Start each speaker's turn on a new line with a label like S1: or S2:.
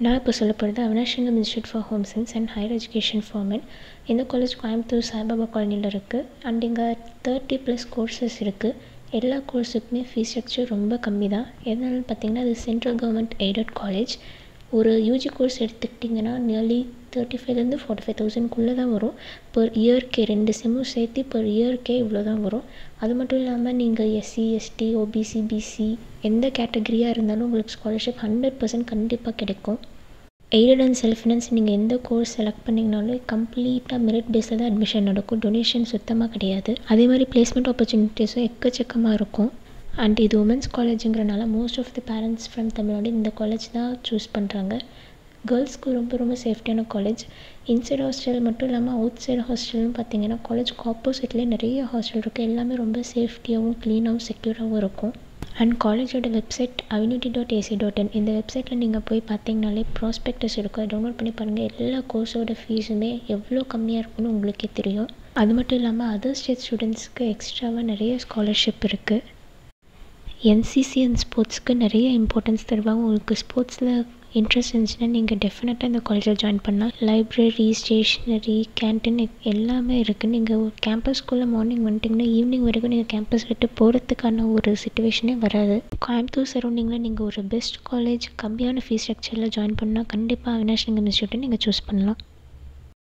S1: நான் இப்போ சொல்ல போகிறது Avinashilingam institute for home science and higher education for men. இந்த காலேஜ் கோயம்புத்தூர் சாய்பாபா காலனியில் இருக்குது. அண்ட் இங்கே 30+ கோர்சஸ் இருக்குது. எல்லா கோர்ஸுக்குமே ஃபீஸ் ஸ்ட்ரக்சர் ரொம்ப கம்மி தான். எதனால பார்த்திங்கன்னா அது சென்ட்ரல் கவர்மெண்ட் எய்டட் காலேஜ். ஒரு யூஜி கோர்ஸ் எடுத்துக்கிட்டிங்கன்னா நியர்லி 35,000 to 45,000 தான் வரும். பர் இயர்க்கே 2 செம்மும் சேர்த்து பர் இயர்க்கே இவ்வளோ தான் வரும். அது மட்டும் இல்லாமல் நீங்கள் எஸ்சி, எஸ்டி, ஓபிசி, பிசி எந்த கேட்டகரியாக இருந்தாலும் உங்களுக்கு ஸ்காலர்ஷிப் 100% கண்டிப்பாக கிடைக்கும். எய்டட் அண்ட் செல்ஃப் ஃபினான்ஸ் நீங்கள் எந்த கோர்ஸ் செலக்ட் பண்ணிங்கனாலும் கம்ப்ளீட்டாக மெரிட் பேஸில் தான் அட்மிஷன் நடக்கும். டொனேஷன் சுத்தமாக கிடையாது. அதே மாதிரி பிளேஸ்மெண்ட் ஆப்பர்ச்சுனிட்டிஸும் எக்கச்சக்கமாக இருக்கும். அண்ட் இது உமன்ஸ் காலேஜுங்கிறனால most of the parents from Tamil Nadu இந்த காலேஜ் தான் சூஸ் பண்ணுறாங்க. கேர்ள்ஸ்க்கு ரொம்ப ரொம்ப சேஃப்டியான காலேஜ். இன்சைட் ஹாஸ்டல் மட்டும் இல்லாமல் அவுட் சைடு ஹாஸ்டல்னு பார்த்தீங்கன்னா காலேஜ்க்கு ஆப்போசிட்லேயே நிறைய ஹாஸ்டல் இருக்குது. எல்லாமே ரொம்ப சேஃப்டியாகவும் க்ளீனாகவும் செக்யூராகவும் இருக்கும். அண்ட் காலேஜோட வெப்சைட் avinity.ac.in. இந்த வெப்சைட்டில் நீங்கள் போய் பார்த்தீங்கனாலே ப்ராஸ்பெக்டஸ் இருக்கும். டவுன்லோட் பண்ணி பாருங்கள். எல்லா கோர்ஸோட ஃபீஸுமே எவ்வளோ கம்மியாக இருக்குன்னு உங்களுக்கே தெரியும். அது மட்டும் இல்லாமல் அதர் ஸ்டேட் ஸ்டூடெண்ட்ஸ்க்கு எக்ஸ்ட்ராவாக நிறைய ஸ்காலர்ஷிப் இருக்குது. என்சிசி அண்ட் ஸ்போர்ட்ஸ்க்கு நிறைய இம்பார்ட்டன்ஸ் தருவாங்க. உங்களுக்கு ஸ்போர்ட்ஸில் இன்ட்ரெஸ்ட் இருந்துச்சுன்னா நீங்கள் டெஃபினட்டாக இந்த காலேஜில் ஜாயின் பண்ணலாம். லைப்ரரி, ஸ்டேஷ்னரி, கேன்டீன் எல்லாமே இருக்குது. நீங்கள் கேம்பஸ்குள்ளே மார்னிங் வந்துட்டிங்கன்னா ஈவினிங் வரைக்கும் நீங்கள் கேம்பஸ் விட்டு போகிறதுக்கான ஒரு சிச்சுவேஷனே வராது. கோயம்புத்தூர் சரௌண்டிங்கில் நீங்கள் ஒரு பெஸ்ட் காலேஜ் கம்மியான ஃபீஸ் ஸ்ட்ரக்சரில் ஜாயின் பண்ணால் கண்டிப்பாக அவினாஷிங்கம் இன்ஸ்டியூட்டை நீங்கள் சூஸ் பண்ணலாம்.